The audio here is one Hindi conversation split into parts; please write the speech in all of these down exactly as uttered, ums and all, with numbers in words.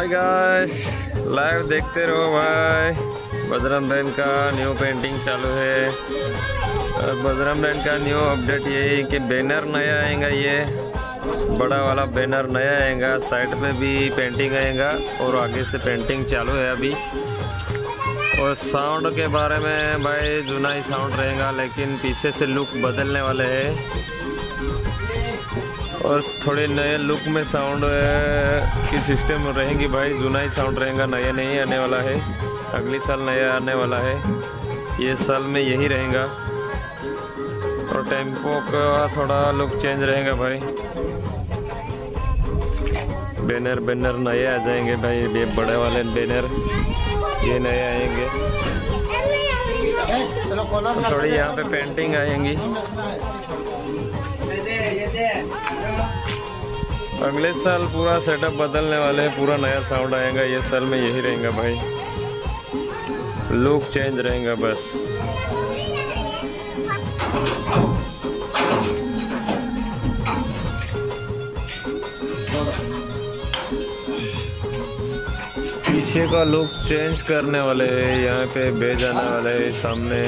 हाय गाइस, लाइव देखते रहो भाई। बजरंग बैंड का न्यू पेंटिंग चालू है। और बजरंग बैंड का न्यू अपडेट यही कि बैनर नया आएगा, ये बड़ा वाला बैनर नया आएगा। साइड पे भी पेंटिंग आएगा और आगे से पेंटिंग चालू है अभी। और साउंड के बारे में भाई जुना ही साउंड रहेगा, लेकिन पीछे से लुक बदलने वाले हैं और थोड़े नए लुक में साउंड की सिस्टम रहेंगी भाई। जुना ही साउंड रहेगा, नया नहीं आने वाला है। अगली साल नया आने वाला है, ये साल में यही रहेगा। और टेम्पो का थोड़ा लुक चेंज रहेगा भाई। बैनर बैनर नए आ जाएंगे भाई, ये बड़े वाले बैनर ये नए आएंगे। तो थोड़ी यहाँ पे पेंटिंग आएंगी। अगले साल पूरा सेटअप बदलने वाले हैं, पूरा नया साउंड आएगा। ये साल में यही रहेगा भाई, लुक चेंज रहेगा बस। पीछे का लुक चेंज करने वाले हैं, यहाँ पे भेज आने वाले हैं सामने।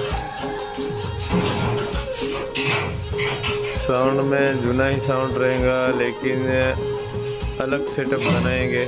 साउंड में जुना ही साउंड रहेगा, लेकिन अलग सेटअप बनाएंगे।